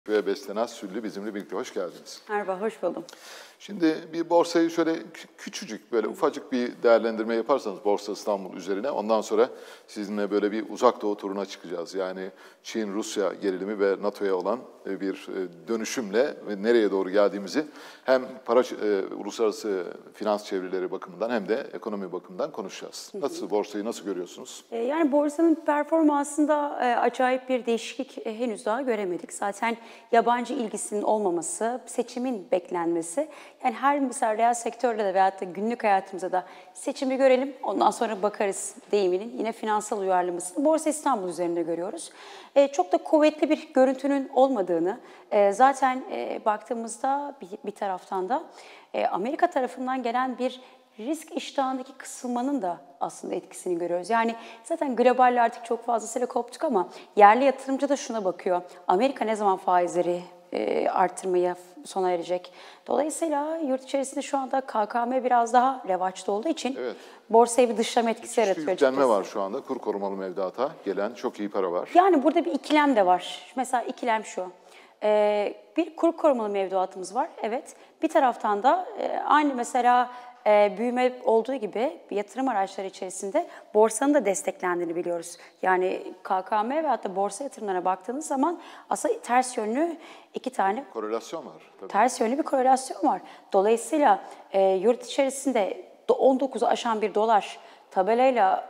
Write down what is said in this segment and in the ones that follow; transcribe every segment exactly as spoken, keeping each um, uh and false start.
Ve Bestenaz Süllü bizimle birlikte. Hoş geldiniz. Merhaba, hoş buldum. Şimdi bir borsayı şöyle küçücük, böyle ufacık bir değerlendirme yaparsanız Borsa İstanbul üzerine, ondan sonra sizinle böyle bir uzak doğu turuna çıkacağız. Yani Çin-Rusya gerilimi ve NATO'ya olan bir dönüşümle ve nereye doğru geldiğimizi hem para, uluslararası finans çevreleri bakımından hem de ekonomi bakımından konuşacağız. Nasıl, borsayı nasıl görüyorsunuz? Yani borsanın performansında acayip bir değişiklik henüz daha göremedik. Zaten yabancı ilgisinin olmaması, seçimin beklenmesi. Yani her mesela reel sektörde de veyahut da günlük hayatımızda da seçimi görelim, ondan sonra bakarız deyiminin yine finansal uyarlamasını Borsa İstanbul üzerinde görüyoruz. E, çok da kuvvetli bir görüntünün olmadığını, e, zaten e, baktığımızda bir, bir taraftan da e, Amerika tarafından gelen bir risk iştahındaki kısılmanın da aslında etkisini görüyoruz. Yani zaten globalle artık çok fazlasıyla koptuk ama yerli yatırımcı da şuna bakıyor. Amerika ne zaman faizleri e, arttırmaya sona erecek? Dolayısıyla yurt içerisinde şu anda K K M biraz daha revaçta olduğu için evet, borsaya bir dışlama etkisi yaratıyor. Bir yüklenme var şu anda. Kur korumalı mevduata gelen çok iyi para var. Yani burada bir ikilem de var. Mesela ikilem şu. Ee, bir kur korumalı mevduatımız var. Evet. Bir taraftan da e, aynı mesela e, büyüme olduğu gibi yatırım araçları içerisinde borsanın da desteklendiğini biliyoruz. Yani K K M ve hatta borsa yatırımlarına baktığınız zaman aslında ters yönlü iki tane korelasyon var. Tabii. Ters yönlü bir korelasyon var. Dolayısıyla e, yurt içerisinde on dokuzu aşan bir dolar tabelayla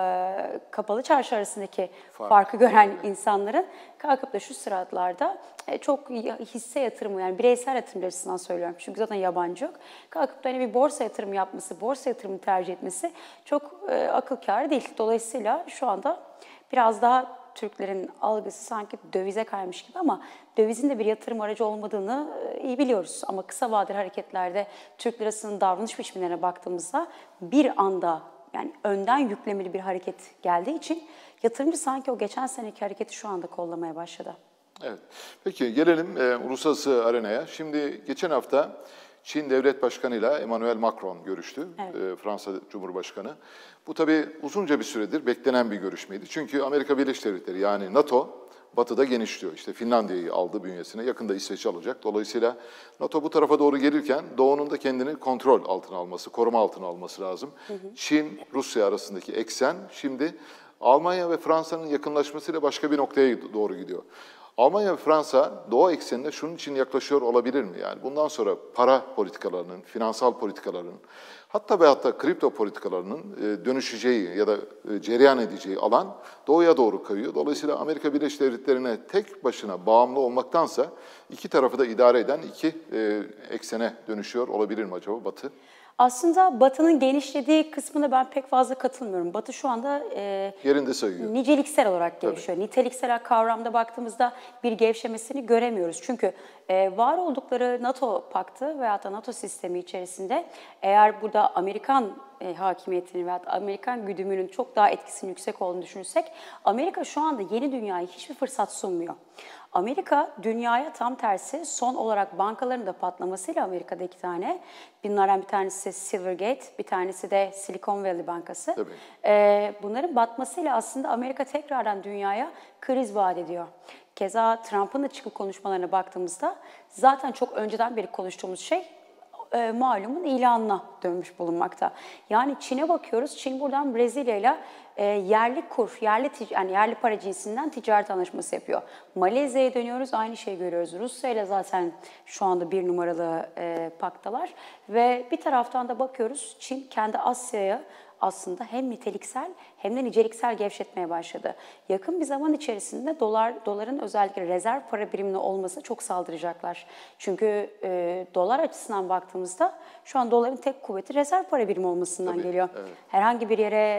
e, kapalı çarşı arasındaki Fark. farkı gören insanların kalkıp da şu sıralarda e, çok hisse yatırımı, yani bireysel yatırım açısından söylüyorum çünkü zaten yabancı yok. Kalkıp da hani bir borsa yatırımı yapması, borsa yatırımı tercih etmesi çok e, akıl kârı değil. Dolayısıyla şu anda biraz daha Türklerin algısı sanki dövize kaymış gibi ama dövizin de bir yatırım aracı olmadığını iyi biliyoruz. Ama kısa vadeli hareketlerde Türk lirasının davranış biçimlerine baktığımızda bir anda, yani önden yüklemeli bir hareket geldiği için yatırımcı sanki o geçen seneki hareketi şu anda kollamaya başladı. Evet. Peki gelelim e, uluslararası arenaya. Şimdi geçen hafta Çin Devlet Başkanı ile Emmanuel Macron görüştü, evet. e, Fransa Cumhurbaşkanı. Bu tabii uzunca bir süredir beklenen bir görüşmeydi. Çünkü Amerika Birleşik Devletleri, yani NATO batıda genişliyor. İşte Finlandiya'yı aldı bünyesine, yakında İsveç'i alacak. Dolayısıyla NATO bu tarafa doğru gelirken Doğu'nun da kendini kontrol altına alması, koruma altına alması lazım. Hı hı. Çin, Rusya arasındaki eksen şimdi Almanya ve Fransa'nın yakınlaşmasıyla başka bir noktaya doğru gidiyor. Almanya ve Fransa Doğu eksenine şunun için yaklaşıyor olabilir mi? Yani bundan sonra para politikalarının, finansal politikaların, hatta ve hatta kripto politikalarının dönüşeceği ya da cereyan edeceği alan Doğu'ya doğru kayıyor. Dolayısıyla Amerika Birleşik Devletleri'ne tek başına bağımlı olmaktansa iki tarafı da idare eden iki eksene dönüşüyor olabilir mi acaba Batı? Aslında Batı'nın genişlediği kısmına ben pek fazla katılmıyorum. Batı şu anda e, yerinde sayıyor. Niceliksel olarak gelişiyor. Tabii. Niteliksel kavramda baktığımızda bir gevşemesini göremiyoruz. Çünkü e, var oldukları NATO paktı veya da NATO sistemi içerisinde eğer burada Amerikan e, hakimiyetinin veya Amerikan güdümünün çok daha etkisinin yüksek olduğunu düşünürsek, Amerika şu anda yeni dünyaya hiçbir fırsat sunmuyor. Amerika dünyaya tam tersi son olarak bankaların da patlamasıyla Amerika'da iki tane, bunlardan bir tanesi Silvergate, bir tanesi de Silicon Valley Bankası. Tabii. Ee, bunların batmasıyla aslında Amerika tekrardan dünyaya kriz vaat ediyor. Keza Trump'ın da çıkıp konuşmalarına baktığımızda zaten çok önceden beri konuştuğumuz şey e, malumun ilanına dönmüş bulunmakta. Yani Çin'e bakıyoruz, Çin buradan Brezilya'yla E, yerli kur, yerli yani yerli para cinsinden ticaret anlaşması yapıyor. Malezya'ya dönüyoruz, aynı şeyi görüyoruz. Rusya ile zaten şu anda bir numaralı e, paktalar. Ve bir taraftan da bakıyoruz, Çin kendi Asya'ya aslında hem niteliksel hem de niceliksel gevşetmeye başladı. Yakın bir zaman içerisinde dolar doların özellikle rezerv para birimine olması çok saldıracaklar. Çünkü e, dolar açısından baktığımızda şu an doların tek kuvveti rezerv para birimi olmasından Tabii, geliyor. Evet. Herhangi bir yere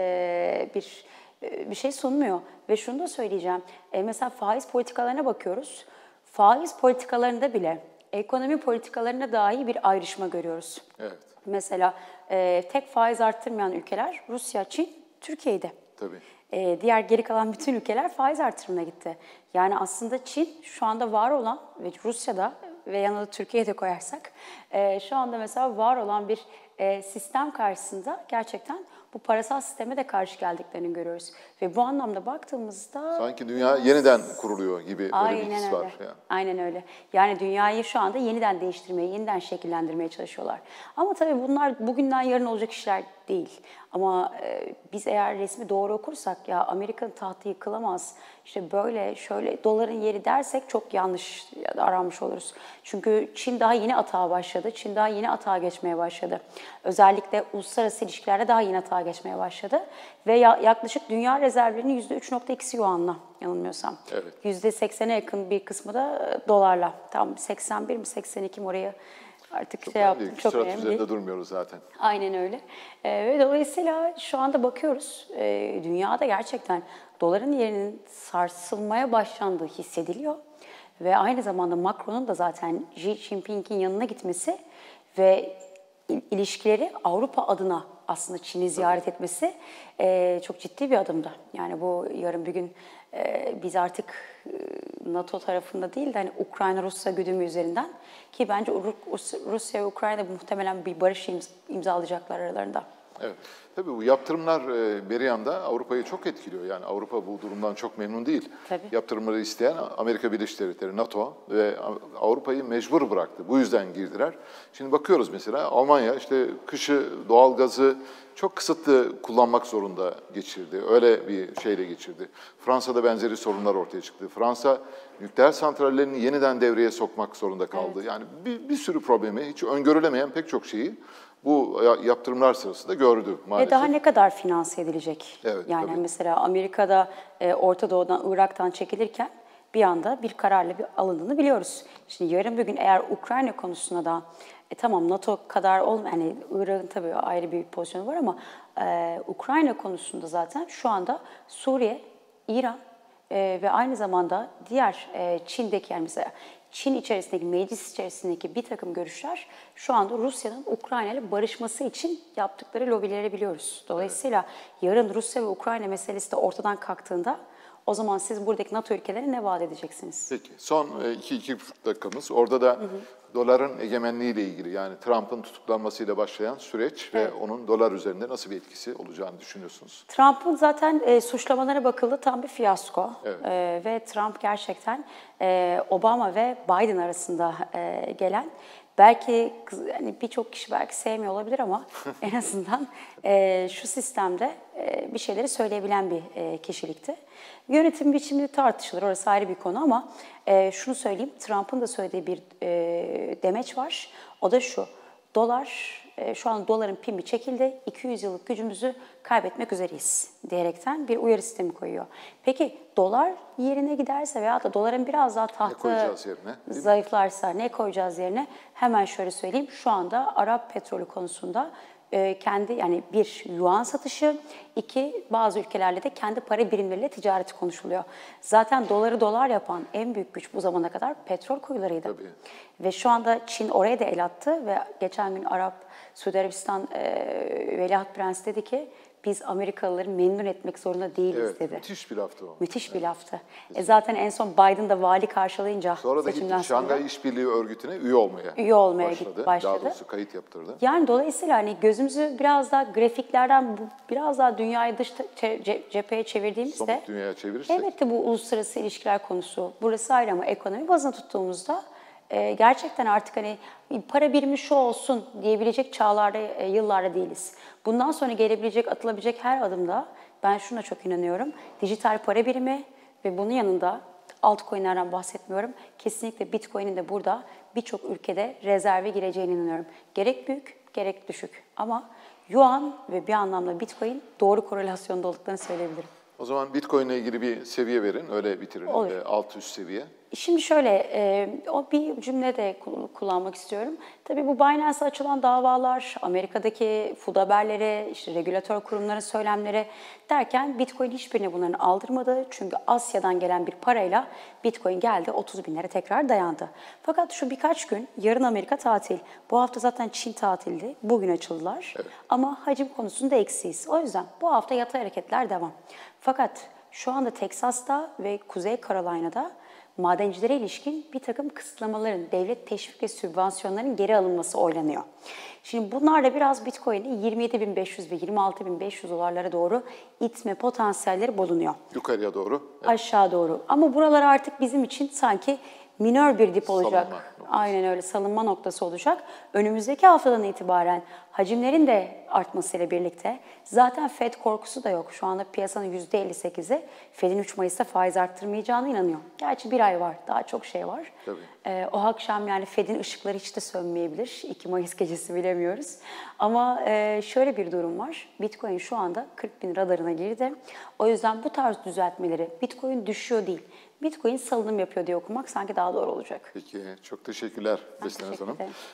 Ee, bir bir şey sunmuyor. Ve şunu da söyleyeceğim. E, mesela faiz politikalarına bakıyoruz. Faiz politikalarında bile ekonomi politikalarına dahi bir ayrışma görüyoruz. Evet. Mesela e, tek faiz arttırmayan ülkeler Rusya, Çin, Türkiye'de. Tabii. E, diğer geri kalan bütün ülkeler faiz artırımına gitti. Yani aslında Çin şu anda var olan ve Rusya'da ve yanına da Türkiye'de koyarsak e, şu anda mesela var olan bir e, sistem karşısında gerçekten bu parasal sisteme de karşı geldiklerini görüyoruz. Ve bu anlamda baktığımızda... Sanki dünya yeniden kuruluyor gibi böyle Aynen bir his öyle. var. Yani. Aynen öyle. Yani dünyayı şu anda yeniden değiştirmeye, yeniden şekillendirmeye çalışıyorlar. Ama tabii bunlar bugünden yarın olacak işler değil. Ama e, biz eğer resmi doğru okursak ya Amerika'nın tahtı yıkılamaz, işte böyle şöyle doların yeri dersek çok yanlış aranmış oluruz. Çünkü Çin daha yeni atağa başladı. Çin daha yeni atağa geçmeye başladı. Özellikle uluslararası ilişkilerde daha yeni atağa geçmeye başladı. Ve ya, yaklaşık dünya rezervlerinin yüzde üç nokta ikisi yuanla yanılmıyorsam. Evet. yüzde seksene yakın bir kısmı da dolarla. Tam seksen bir mi seksen iki mi oraya artık Çok şey yaptım. Çok Sırat önemli üzerinde değil. durmuyoruz zaten. Aynen öyle. Ee, ve dolayısıyla şu anda bakıyoruz, e, dünyada gerçekten doların yerinin sarsılmaya başlandığı hissediliyor. Ve aynı zamanda Macron'un da zaten Xi Jinping'in yanına gitmesi ve il- ilişkileri Avrupa adına aslında Çin'i ziyaret etmesi e, çok ciddi bir adımda. Yani bu yarın bir gün e, biz artık e, NATO tarafında değil de hani Ukrayna-Rusya güdümü üzerinden ki bence Ru- Rusya ve Ukrayna muhtemelen bir barış imz- imzalayacaklar aralarında. Evet. Tabii bu yaptırımlar e, bir yanda Avrupa'yı çok etkiliyor. Yani Avrupa bu durumdan çok memnun değil. Tabii. Yaptırımları isteyen Amerika Birleşik Devletleri, NATO ve Avrupa'yı mecbur bıraktı. Bu yüzden girdiler. Şimdi bakıyoruz mesela Almanya işte kışı doğalgazı çok kısıtlı kullanmak zorunda geçirdi. Öyle bir şeyle geçirdi. Fransa'da benzeri sorunlar ortaya çıktı. Fransa nükleer santrallerini yeniden devreye sokmak zorunda kaldı. Evet. Yani bir, bir sürü problemi, hiç öngörülemeyen pek çok şeyi bu yaptırımlar sırasında gördü maalesef. Ve daha ne kadar finanse edilecek? Evet, yani tabii. mesela Amerika'da e, Orta Doğu'dan, Irak'tan çekilirken bir anda bir kararla bir alındığını biliyoruz. Şimdi yarın bir gün eğer Ukrayna konusuna da e, tamam NATO kadar olmayan, hani Irak'ın tabii ayrı bir pozisyonu var ama e, Ukrayna konusunda zaten şu anda Suriye, İran e, ve aynı zamanda diğer e, Çin'deki yani mesela Çin içerisindeki, meclis içerisindeki bir takım görüşler şu anda Rusya'nın Ukrayna ile barışması için yaptıkları lobileri biliyoruz. Dolayısıyla yarın Rusya ve Ukrayna meselesi de ortadan kalktığında o zaman siz buradaki NATO ülkelerine ne vaat edeceksiniz? Peki son e, iki, iki buçuk dakikamız. Orada da hı hı. doların egemenliğiyle ilgili yani Trump'ın tutuklanmasıyla başlayan süreç evet. ve onun dolar üzerinde nasıl bir etkisi olacağını düşünüyorsunuz? Trump'ın zaten e, suçlamalara bakıldı tam bir fiyasko. Evet. E, ve Trump gerçekten e, Obama ve Biden arasında e, gelen belki yani birçok kişi belki sevmiyor olabilir ama en azından e, şu sistemde e, bir şeyleri söyleyebilen bir e, kişilikti. Yönetim biçimi tartışılır, orası ayrı bir konu ama e, şunu söyleyeyim, Trump'ın da söylediği bir e, demeç var. O da şu, dolar, e, şu an doların pimi çekildi, iki yüz yıllık gücümüzü kaybetmek üzereyiz diyerekten bir uyarı sistemi koyuyor. Peki dolar yerine giderse veya da doların biraz daha tahtı zayıflarsa ne koyacağız yerine? Hemen şöyle söyleyeyim, şu anda Arap petrolü konusunda kendi yani bir yuan satışı, iki bazı ülkelerle de kendi para birimleriyle ticareti konuşuluyor. Zaten doları dolar yapan en büyük güç bu zamana kadar petrol kuyularıydı. Tabii. Ve şu anda Çin oraya da el attı ve geçen gün Arap, Suudi Arabistan e, Veliaht Prens dedi ki biz Amerikalıları memnun etmek zorunda değiliz evet, dedi. Müthiş bir laftı o. Müthiş bir laftı. E zaten en son Biden da vali karşılayınca sonra da seçimden gitti sonra Şangay İşbirliği Örgütü'ne üye olmaya, üye olmaya başladı. başladı. Daha doğrusu kayıt yaptırdı. Yani dolayısıyla hani gözümüzü biraz daha grafiklerden biraz daha dünyayı dış ce cepheye çevirdiğimizde somut dünyaya çevirirsek. Evet de bu uluslararası ilişkiler konusu burası ayrı ama ekonomi bazında tuttuğumuzda e, gerçekten artık hani para birimi şu olsun diyebilecek çağlarda, e, yıllarda değiliz. Bundan sonra gelebilecek, atılabilecek her adımda ben şuna çok inanıyorum. Dijital para birimi ve bunun yanında altcoin'lerden bahsetmiyorum. Kesinlikle Bitcoin'in de burada birçok ülkede rezerve gireceğine inanıyorum. Gerek büyük, gerek düşük. Ama Yuan ve bir anlamda Bitcoin doğru korelasyonda olduklarını söyleyebilirim. O zaman Bitcoin ile ilgili bir seviye verin, öyle bitirelim. Olur. E, alt üst seviye. Şimdi şöyle, e, o bir cümle de kullanmak istiyorum. Tabii bu Binance'a açılan davalar, Amerika'daki F U D haberleri, işte regülatör kurumların söylemleri derken Bitcoin hiçbirini bunların aldırmadı. Çünkü Asya'dan gelen bir parayla Bitcoin geldi, otuz binlere tekrar dayandı. Fakat şu birkaç gün, yarın Amerika tatil, bu hafta zaten Çin tatildi, bugün açıldılar. Evet. Ama hacim konusunda eksiyiz. O yüzden bu hafta yatay hareketler devam. Fakat şu anda Teksas'ta ve Kuzey Carolina'da madencilere ilişkin bir takım kısıtlamaların, devlet teşvik ve sübvansiyonların geri alınması oylanıyor. Şimdi bunlarla biraz Bitcoin'i yirmi yedi bin beş yüz ve yirmi altı bin beş yüz dolarlara doğru itme potansiyelleri bulunuyor. Yukarıya doğru. Evet. Aşağı doğru. Ama buralar artık bizim için sanki minör bir dip olacak. Salınma noktası. Aynen öyle, salınma noktası olacak. Önümüzdeki haftadan itibaren hacimlerin de artmasıyla birlikte zaten Fed korkusu da yok. Şu anda piyasanın yüzde elli sekizi Fed'in üç Mayıs'ta faiz arttırmayacağına inanıyor. Gerçi bir ay var, daha çok şey var. Tabii. Ee, o akşam yani Fed'in ışıkları hiç de sönmeyebilir. iki Mayıs gecesi bilemiyoruz. Ama e, şöyle bir durum var. Bitcoin şu anda kırk bin radarına girdi. O yüzden bu tarz düzeltmeleri, Bitcoin düşüyor değil, Bitcoin salınım yapıyor diye okumak sanki daha doğru olacak. Peki, çok teşekkürler Ben Beslenaz teşekkür Hanım. ederim.